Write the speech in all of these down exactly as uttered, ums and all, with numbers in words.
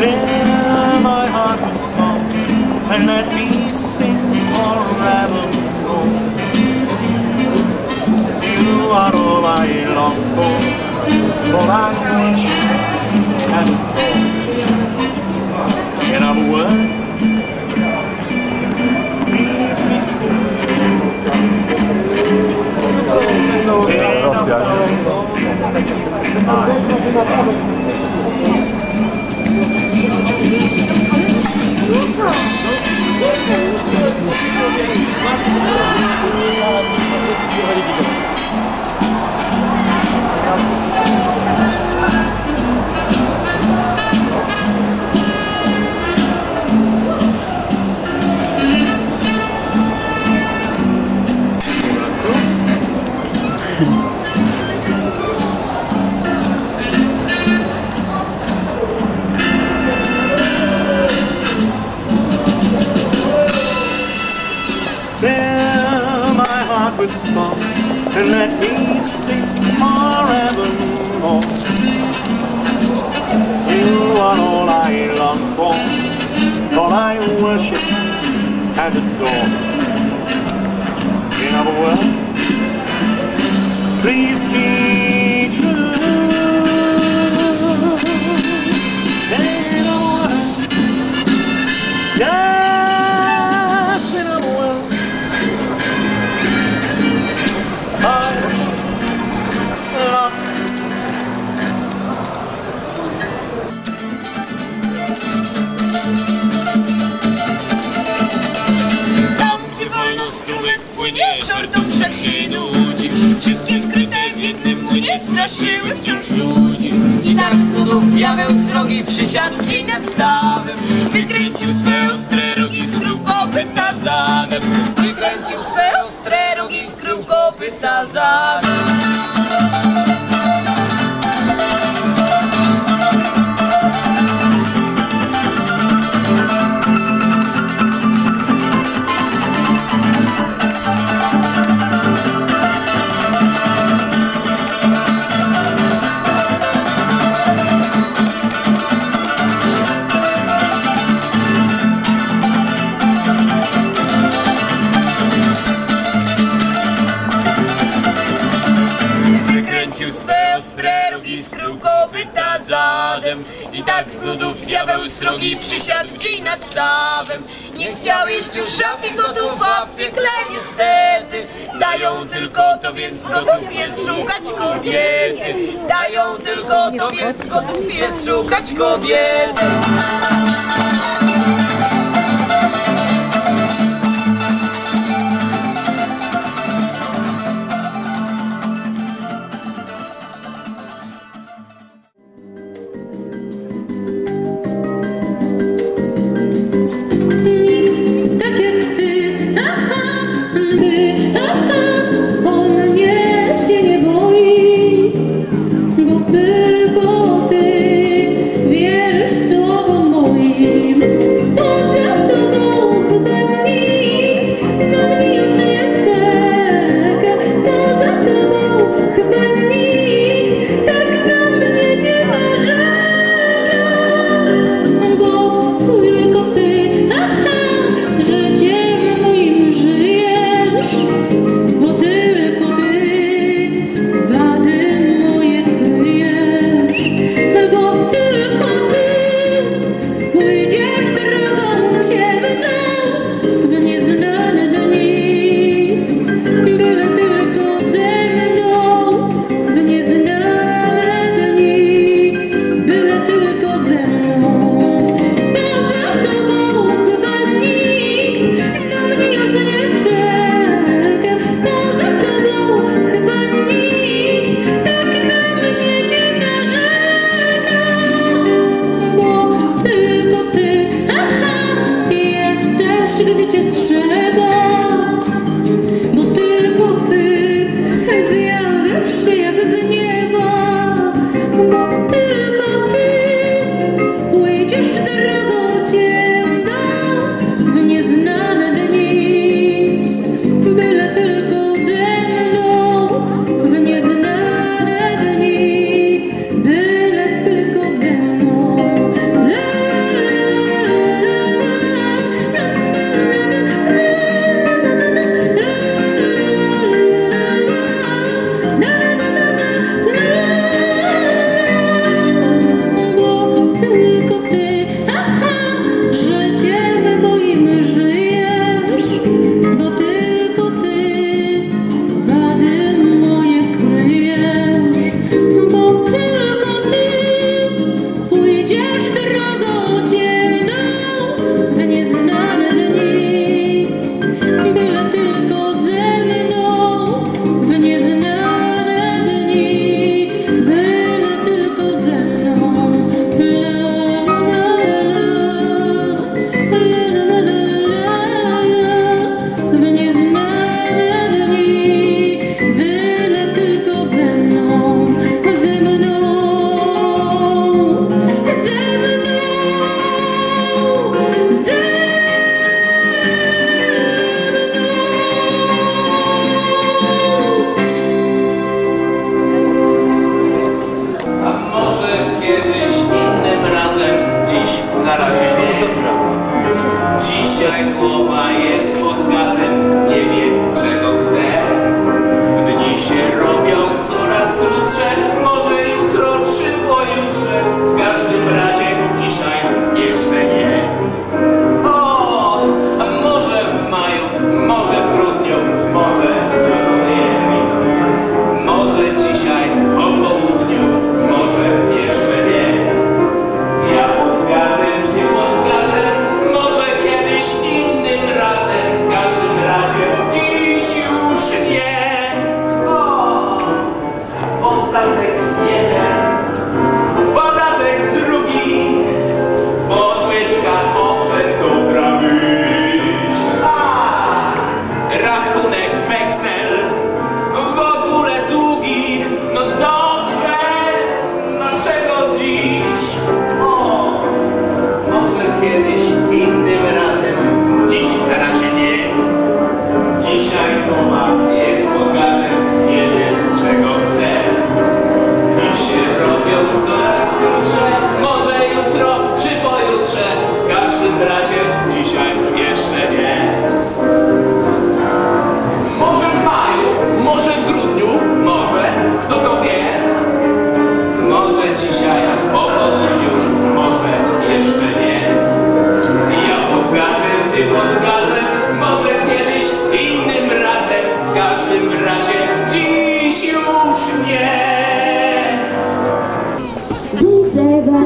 Fill my heart with song and let me sing forevermore. You are all I long for, all I wish and adore. In other words, please be true. In other with song and let me sing forevermore. You are all I long for, all I worship and adore. In other words, please be true. In other words, yes, in other words, czortom wszak się nudzi. Wszystkie skryte w jednym młynie straszyły wciąż ludzi. I tak z nudów diabeł srogi przysiadł dzień nad stawem. Wykręcił swe ostre rogi, skrył kopyta zadem. Wykręcił swe ostre rogi, skrył kopyta zadem. Swe ostre rogi, skrył kopyta zadem. I tak z nudów diabeł srogi przysiadł w dzień nad stawem. Nie chciał jeść już żab i gotów, a w piekle niestety dają tylko to, więc gotów jest szukać kobiety. Dają tylko to, więc gotów jest szukać kobiety. Tylko ty wiesz słowom moim.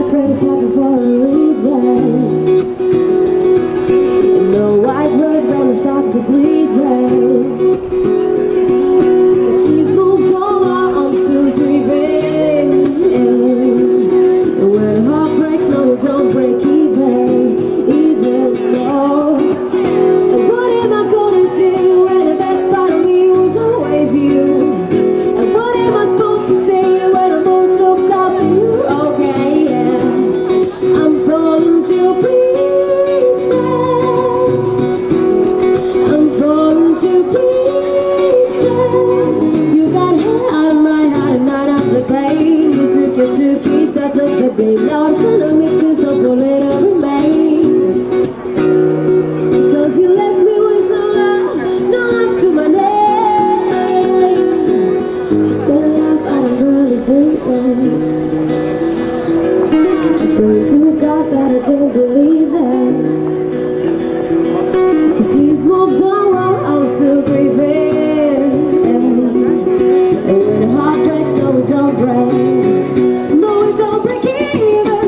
heartbreaks happen for a reason. And no wise words gonna stop the bleeding. Cause he's moved on while I'm still breathing. And when a heart breaks, no, it don't break even, even more. And what am I gonna do when the best part of me was always you? And what am I supposed to say when I'm all choked up and you're okay? Yeah, I'm falling to pieces. I'm falling to pieces. You got hair out of my heart and out of the pain. You took your suitcase, I took the bait. Now I'm trying to mix this up for little remains. Cause you left me with no love, no love to my name. Instead of I don't really believe it. Just pray to God that I don't believe it. Cause he's moved on while I'm still breathing. And when a heart breaks, no it don't break. No it don't break even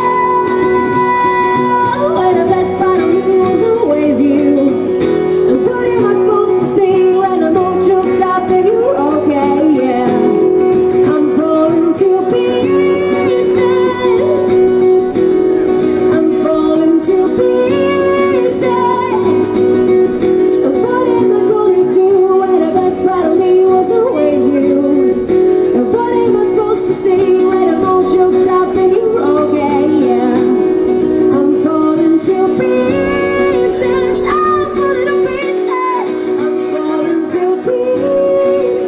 now. When the best part of me was always you. And what am I supposed to say when I'm all choked up and you're okay? Yeah, I'm falling to pieces. I'm falling to pieces. And what am I gonna do when the best part of me was always you? And what am I supposed to say when I'm all choked up and you're okay? Yeah, I'm falling to pieces. I'm falling to pieces. I'm falling to pieces.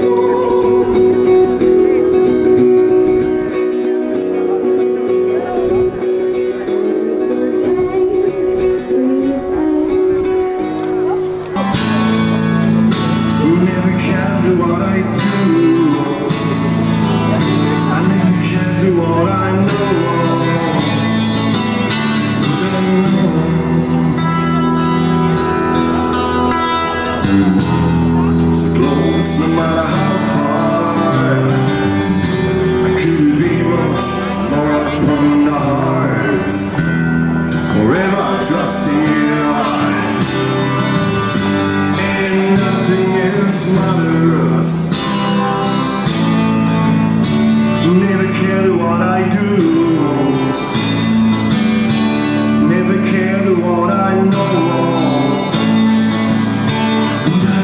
Never can do what I do. I never can do what I know. But I know so close, no matter how far. I could be much more from the heart. Forever trusting you. And nothing else matters. Never care what I do. Never care what I know. But I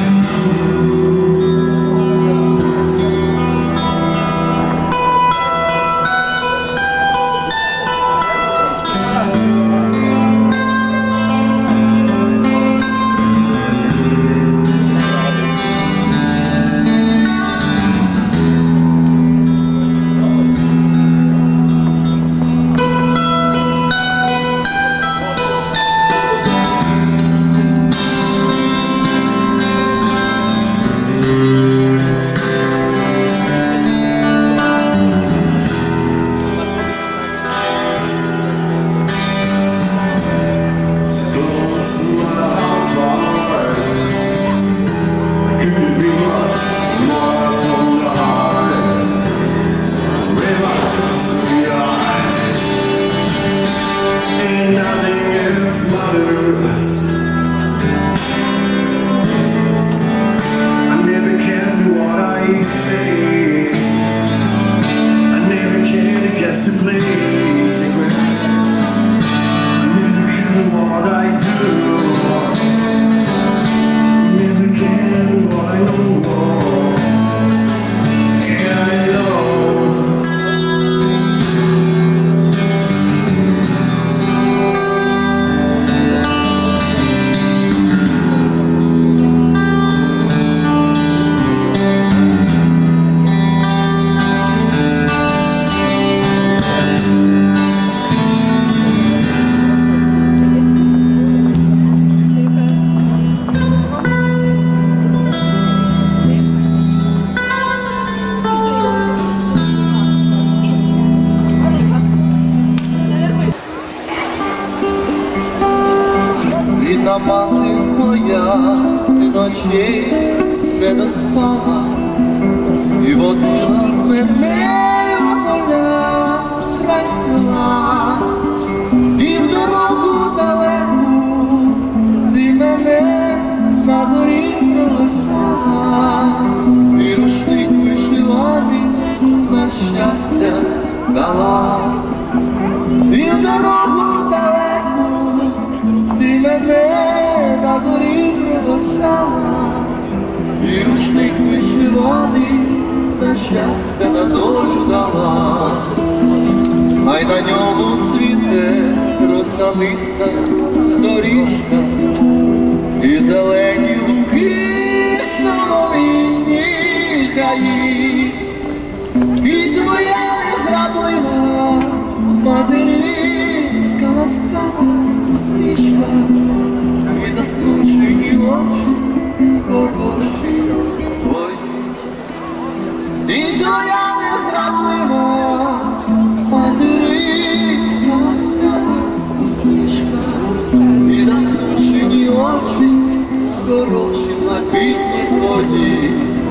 Рідна мати моя, ти ночі не доспала і водила мене у поля край села. щастя на долю дала, а й на ньому цвіте росяниста доріжка, і зелені луки, солов'їні гаї, і твоя незрадлива материнська ласкава усмішка, і засмучені очі хороші твої. І твоя незрадлива материнська ласкава усмішка, і засмучені очі хороші блакитні твої.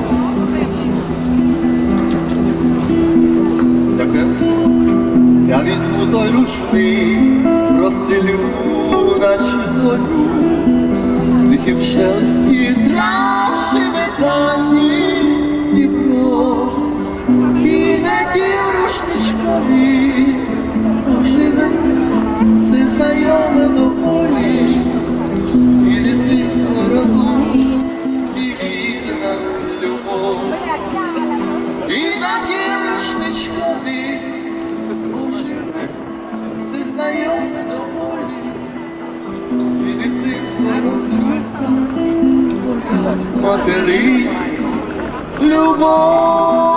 Дякую. Я візьму той рушник, розстелю наче долю, тихі в шелесті трав шеметанні Дніпро, і на тім рушничкові оживе все знайоме до полі, і дитинство розлуки, і вірна любов, і на тім рушничкові оживе все знайоме до полі, і дитинство розлука, моя материнська любов.